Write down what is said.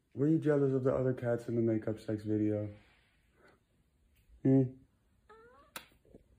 Were you jealous of the other cats in the makeup sex video?